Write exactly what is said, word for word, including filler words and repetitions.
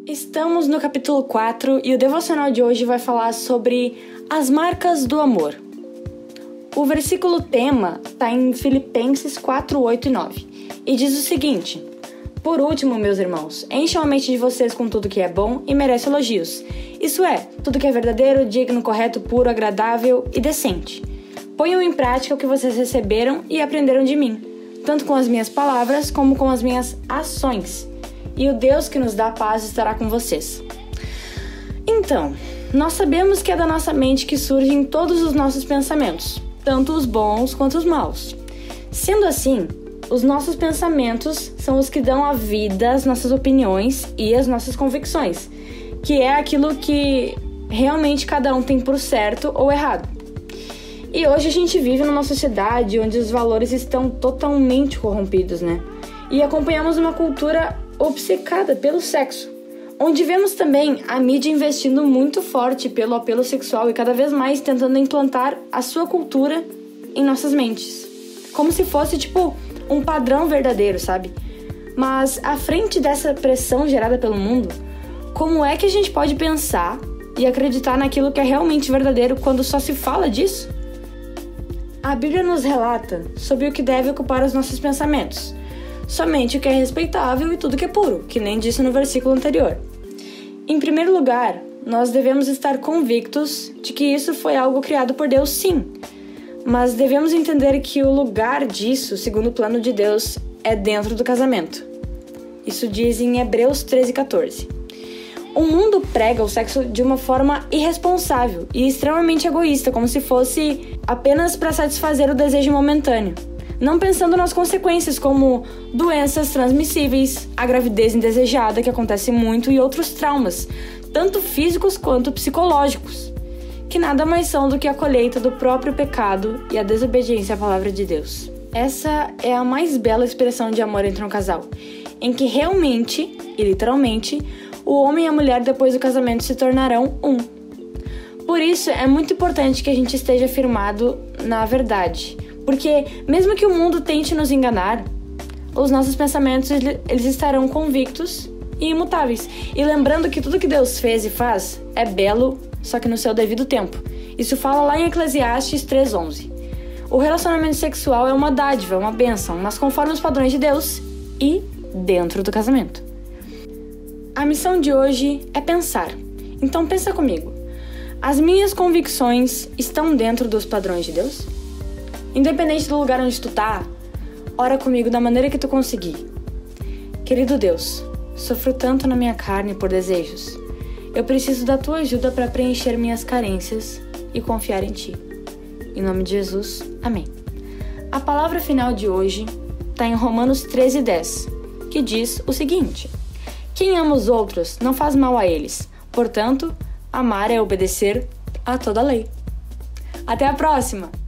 Estamos no capítulo quatro e o devocional de hoje vai falar sobre as marcas do amor. O versículo tema está em Filipenses quatro, oito e nove e diz o seguinte: Por último, meus irmãos, encham a mente de vocês com tudo que é bom e merece elogios. Isso é, tudo que é verdadeiro, digno, correto, puro, agradável e decente. Ponham em prática o que vocês receberam e aprenderam de mim, tanto com as minhas palavras como com as minhas ações. E o Deus que nos dá paz estará com vocês. Então, nós sabemos que é da nossa mente que surgem todos os nossos pensamentos, tanto os bons quanto os maus. Sendo assim, os nossos pensamentos são os que dão a vida às nossas opiniões e às nossas convicções, que é aquilo que realmente cada um tem por certo ou errado. E hoje a gente vive numa sociedade onde os valores estão totalmente corrompidos, né? E acompanhamos uma cultura obcecada pelo sexo, onde vemos também a mídia investindo muito forte pelo apelo sexual e cada vez mais tentando implantar a sua cultura em nossas mentes, como se fosse tipo um padrão verdadeiro, sabe? Mas à frente dessa pressão gerada pelo mundo, como é que a gente pode pensar e acreditar naquilo que é realmente verdadeiro quando só se fala disso? A Bíblia nos relata sobre o que deve ocupar os nossos pensamentos, somente o que é respeitável e tudo que é puro, que nem disse no versículo anterior. Em primeiro lugar, nós devemos estar convictos de que isso foi algo criado por Deus, sim, mas devemos entender que o lugar disso, segundo o plano de Deus, é dentro do casamento. Isso diz em Hebreus treze, quatorze. O mundo prega o sexo de uma forma irresponsável e extremamente egoísta, como se fosse apenas para satisfazer o desejo momentâneo, não pensando nas consequências como doenças transmissíveis, a gravidez indesejada que acontece muito e outros traumas, tanto físicos quanto psicológicos, que nada mais são do que a colheita do próprio pecado e a desobediência à palavra de Deus. Essa é a mais bela expressão de amor entre um casal, em que realmente e literalmente o homem e a mulher depois do casamento se tornarão um. Por isso é muito importante que a gente esteja firmado na verdade, porque mesmo que o mundo tente nos enganar, os nossos pensamentos eles estarão convictos e imutáveis. E lembrando que tudo que Deus fez e faz é belo, só que no seu devido tempo. Isso fala lá em Eclesiastes três, onze. O relacionamento sexual é uma dádiva, é uma bênção, mas conforme os padrões de Deus e dentro do casamento. A missão de hoje é pensar. Então pensa comigo. As minhas convicções estão dentro dos padrões de Deus? Independente do lugar onde tu tá, ora comigo da maneira que tu conseguir. Querido Deus, sofro tanto na minha carne por desejos. Eu preciso da tua ajuda para preencher minhas carências e confiar em ti. Em nome de Jesus, amém. A palavra final de hoje está em Romanos treze, dez, que diz o seguinte: Quem ama os outros não faz mal a eles. Portanto, amar é obedecer a toda a lei. Até a próxima!